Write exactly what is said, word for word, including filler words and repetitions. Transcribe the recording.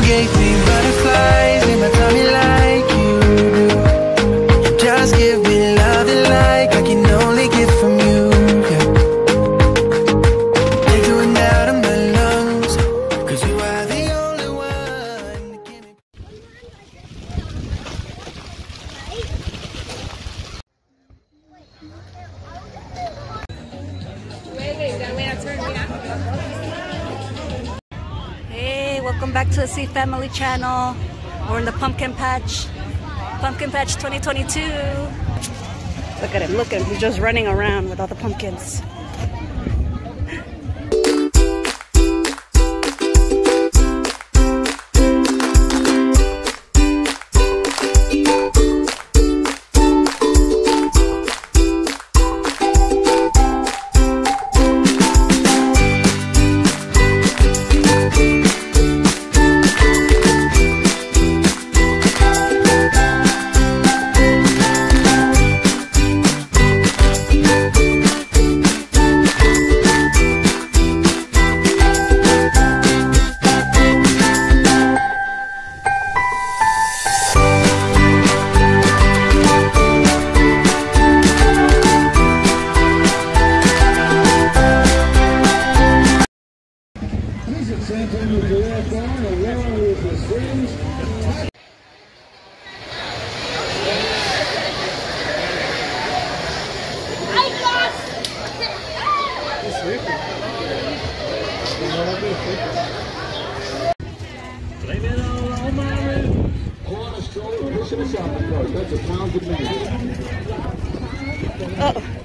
gave me butterflies in my tummy like you do. Just give me love and like I can only get from you, yeah. Take you out of my lungs, cause you are the only one that give me. Hey, welcome back to the C Family Channel. We're in the pumpkin patch. Pumpkin Patch twenty twenty-two. Look at him, look at him. He's just running around with all the pumpkins. Oh.